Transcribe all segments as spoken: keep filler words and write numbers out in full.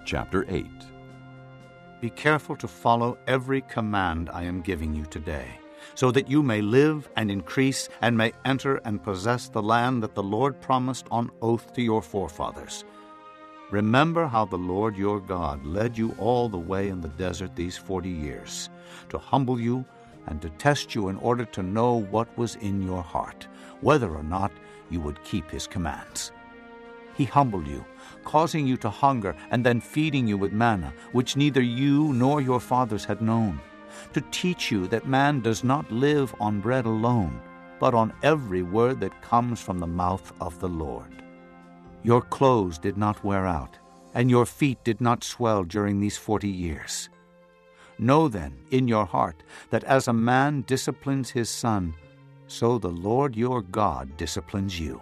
Chapter eight. Be careful to follow every command I am giving you today, so that you may live and increase and may enter and possess the land that the Lord promised on oath to your forefathers. Remember how the Lord your God led you all the way in the desert these forty years, to humble you and to test you in order to know what was in your heart, whether or not you would keep his commands. He humbled you, causing you to hunger and then feeding you with manna, which neither you nor your fathers had known, to teach you that man does not live on bread alone, but on every word that comes from the mouth of the Lord. Your clothes did not wear out, and your feet did not swell during these forty years. Know then in your heart that as a man disciplines his son, so the Lord your God disciplines you.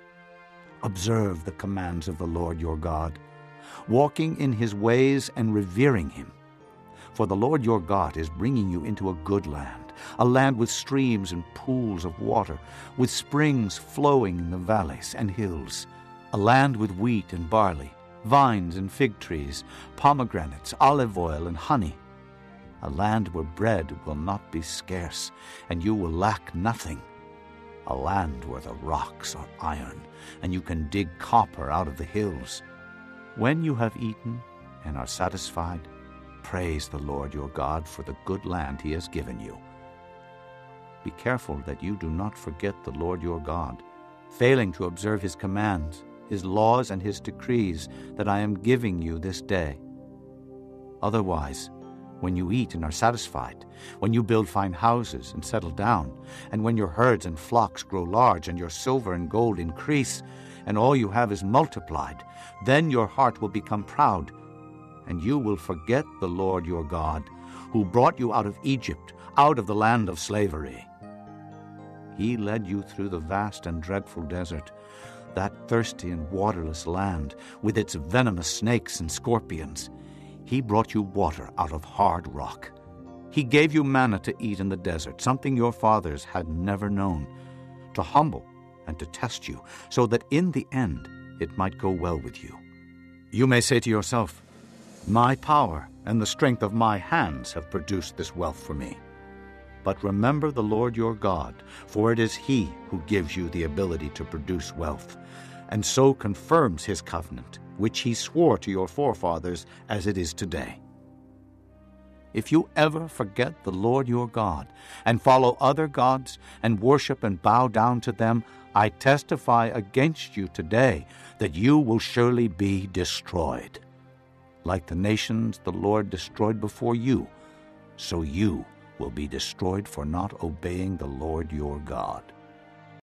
Observe the commands of the Lord your God, walking in his ways and revering him. For the Lord your God is bringing you into a good land, a land with streams and pools of water, with springs flowing in the valleys and hills, a land with wheat and barley, vines and fig trees, pomegranates, olive oil and honey, a land where bread will not be scarce, and you will lack nothing, a land where the rocks are iron, and you can dig copper out of the hills. When you have eaten and are satisfied, praise the Lord your God for the good land he has given you. Be careful that you do not forget the Lord your God, failing to observe his commands, his laws, and his decrees that I am giving you this day. Otherwise, when you eat and are satisfied, when you build fine houses and settle down, and when your herds and flocks grow large, and your silver and gold increase, and all you have is multiplied, then your heart will become proud, and you will forget the Lord your God, who brought you out of Egypt, out of the land of slavery. He led you through the vast and dreadful desert, that thirsty and waterless land, with its venomous snakes and scorpions. He brought you water out of hard rock. He gave you manna to eat in the desert, something your fathers had never known, to humble and to test you, so that in the end it might go well with you. You may say to yourself, my power and the strength of my hands have produced this wealth for me. But remember the Lord your God, for it is he who gives you the ability to produce wealth, and so confirms his covenant, which he swore to your forefathers as it is today. If you ever forget the Lord your God, and follow other gods, and worship and bow down to them, I testify against you today that you will surely be destroyed. Like the nations the Lord destroyed before you, so you will be destroyed for not obeying the Lord your God.